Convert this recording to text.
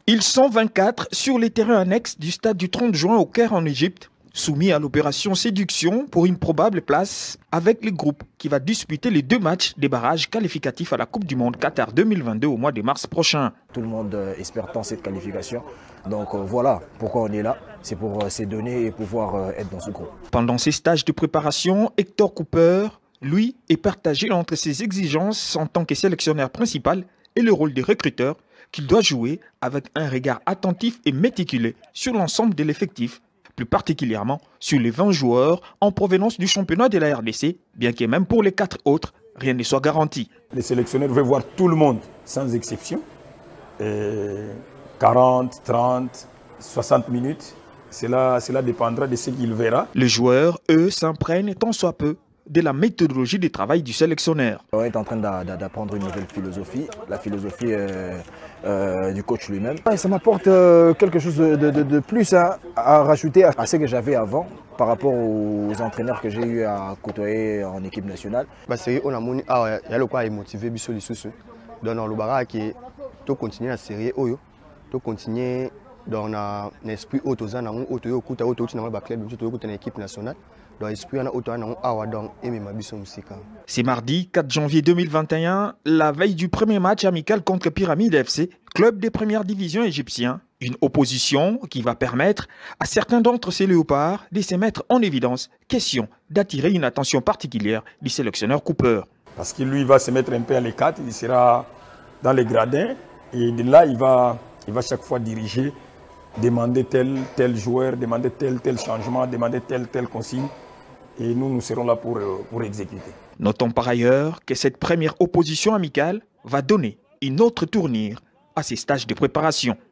Ils sont 24 sur les terrains annexes du stade du 30 juin au Caire en Égypte, soumis à l'opération séduction pour une probable place avec le groupe qui va disputer les 2 matchs des barrages qualificatifs à la Coupe du Monde Qatar 2022 au mois de mars prochain. Tout le monde espère tant cette qualification. Donc voilà pourquoi on est là. C'est pour se donner et pouvoir être dans ce groupe. Pendant ces stages de préparation, Hector Cooper, lui, est partagé entre ses exigences en tant que sélectionneur principal et le rôle de recruteur qu'il doit jouer avec un regard attentif et méticuleux sur l'ensemble de l'effectif, plus particulièrement sur les 20 joueurs en provenance du championnat de la RDC, bien que même pour les 4 autres, rien ne soit garanti. Le sélectionneur veut voir tout le monde, sans exception. 40, 30, 60 minutes, cela dépendra de ce qu'il verra. Les joueurs, eux, s'imprègnent tant soit peu de la méthodologie de travail du sélectionneur. On est en train d'apprendre une nouvelle philosophie, la philosophie du coach lui-même. Ça m'apporte quelque chose de plus à rajouter à ce que j'avais avant par rapport aux entraîneurs que j'ai eu à côtoyer en équipe nationale. C'est on a moni il y a le quoi motivé biso les sous donc le bara qui to continuer la série oyo to continuer dans un esprit autoza na auto okuta auto na ba club to okuta na équipe nationale. C'est mardi 4 janvier 2021, la veille du premier match amical contre Pyramide FC, club des premières divisions égyptiens. Une opposition qui va permettre à certains d'entre ces léopards de se mettre en évidence. Question d'attirer une attention particulière du sélectionneur Cooper. Parce que lui va se mettre un peu à l'écart, il sera dans les gradins et de là il va chaque fois diriger, demander tel joueur, demander tel changement, demander telle consigne. Et nous serons là pour exécuter. Notons par ailleurs que cette première opposition amicale va donner une autre tournure à ces stages de préparation.